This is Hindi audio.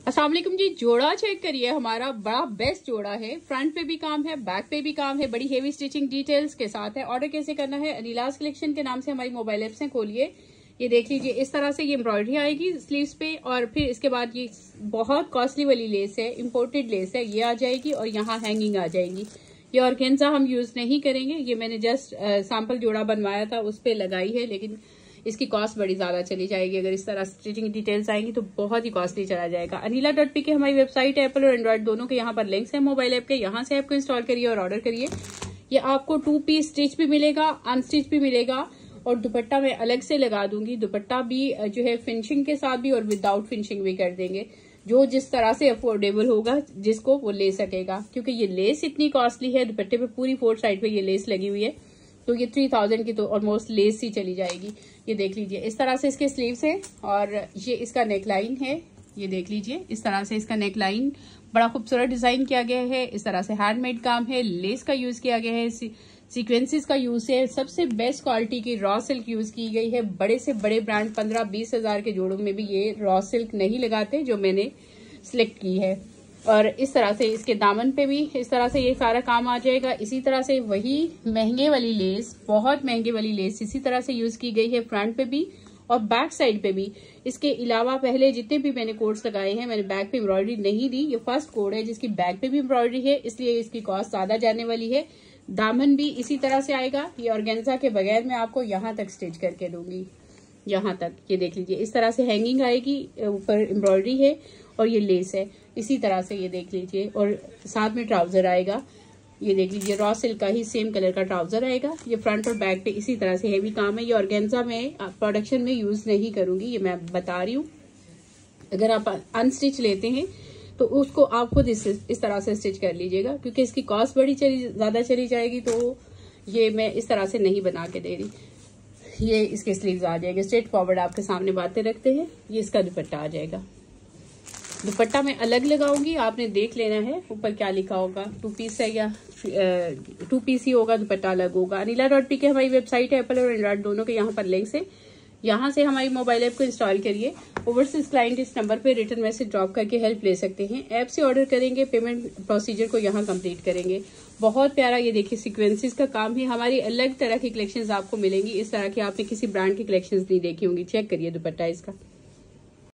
अस्सलाम वालेकुम जी। जोड़ा चेक करिए, हमारा बड़ा बेस्ट जोड़ा है। फ्रंट पे भी काम है, बैक पे भी काम है, बड़ी हेवी स्टिचिंग डिटेल्स के साथ है। ऑर्डर कैसे करना है? अनिलास कलेक्शन के नाम से हमारी मोबाइल ऐप्स हैं, खोलिए। ये देख लीजिए, इस तरह से ये एम्ब्रॉयडरी आएगी स्लीव्स पे, और फिर इसके बाद ये बहुत कॉस्टली वाली लेस है, इम्पोर्टेड लेस है, ये आ जाएगी और यहाँ हैंगिंग आ जाएगी। ये ऑर्गेन्जा हम यूज नहीं करेंगे, ये मैंने जस्ट सैंपल जोड़ा बनवाया था उस पर लगाई है, लेकिन इसकी कॉस्ट बड़ी ज्यादा चली जाएगी। अगर इस तरह स्टिचिंग डिटेल्स आएंगी तो बहुत ही कॉस्टली चला जाएगा। anila.pk हमारी वेबसाइट है, एप्पल और एंड्रॉइड दोनों के यहाँ पर लिंक्स है मोबाइल ऐप के, यहाँ से ऐप को इंस्टॉल करिए और ऑर्डर करिए। ये आपको 2 पीस स्टिच भी मिलेगा, अनस्टिच भी मिलेगा, और दुपट्टा मैं अलग से लगा दूंगी। दुपट्टा भी जो है फिनिशिंग के साथ भी और विदाउट फिनिशिंग भी कर देंगे, जो जिस तरह से अफोर्डेबल होगा जिसको वो ले सकेगा। क्योंकि ये लेस इतनी कॉस्टली है, दुपट्टे पे पूरी 4 साइड पे ये लेस लगी हुई है, तो ये 3000 की तो ऑलमोस्ट लेस ही चली जाएगी। ये देख लीजिए, इस तरह से इसके स्लीव्स हैं और ये इसका नेक लाइन है। ये देख लीजिए, इस तरह से इसका नेक लाइन बड़ा खूबसूरत डिजाइन किया गया है। इस तरह से हैंडमेड काम है, लेस का यूज किया गया है, सीक्वेंसेस का यूज है, सबसे बेस्ट क्वालिटी की रॉ सिल्क यूज की गई है। बड़े से बड़े ब्रांड 15-20 हजार के जोड़ों में भी ये रॉ सिल्क नहीं लगाते, जो मैंने सिलेक्ट की है। और इस तरह से इसके दामन पे भी इस तरह से ये सारा काम आ जाएगा। इसी तरह से वही महंगे वाली लेस, बहुत महंगे वाली लेस इसी तरह से यूज की गई है फ्रंट पे भी और बैक साइड पे भी। इसके अलावा पहले जितने भी मैंने कोड्स लगाए हैं, मैंने बैक पे एम्ब्रॉयडरी नहीं दी। ये फर्स्ट कोड है जिसकी बैक पे भी एम्ब्रॉयडरी है, इसलिए इसकी कॉस्ट ज्यादा जाने वाली है। दामन भी इसी तरह से आएगा। ये ऑर्गेन्जा के बगैर मैं आपको यहाँ तक स्टिच करके दूंगी, यहाँ तक। ये देख लीजिए, इस तरह से हैंगिंग आएगी, ऊपर एम्ब्रॉयडरी है और ये लेस है इसी तरह से। ये देख लीजिए, और साथ में ट्राउजर आएगा। ये देख लीजिए, रॉ सिल्क का ही सेम कलर का ट्राउजर आएगा। ये फ्रंट और बैक पे इसी तरह से हेवी काम है। ये ऑर्गेन्जा में प्रोडक्शन में यूज नहीं करूंगी, ये मैं बता रही हूँ। अगर आप अनस्टिच लेते हैं तो उसको आप खुद इस तरह से स्टिच कर लीजिएगा, क्योंकि इसकी कॉस्ट बड़ी ज्यादा चली जाएगी, तो ये मैं इस तरह से नहीं बना के दे रही। ये इसके स्लीव्स आ जाएंगे, स्ट्रेट फॉरवर्ड आपके सामने बातें रखते हैं। ये इसका दुपट्टा आ जाएगा। दुपट्टा मैं अलग लगाऊंगी, आपने देख लेना है ऊपर क्या लिखा होगा, 2 पीस है या 2 पीस ही होगा, दुपट्टा अलग होगा। anila.pk हमारी वेबसाइट है, एप्पल और एंड्रॉइड दोनों के यहाँ पर लिंक्स है, यहाँ से हमारी मोबाइल ऐप को इंस्टॉल करिए। ओवरसीज क्लाइंट इस नंबर पे रिटर्न मैसेज ड्रॉप करके हेल्प ले सकते हैं। ऐप से ऑर्डर करेंगे, पेमेंट प्रोसीजर को यहाँ कंप्लीट करेंगे। बहुत प्यारा ये देखिए सीक्वेंसेस का काम है। हमारी अलग तरह की कलेक्शंस आपको मिलेंगी, इस तरह की आपने किसी ब्रांड की कलेक्शंस नहीं देखी होंगी। चेक करिए दुपट्टा इसका।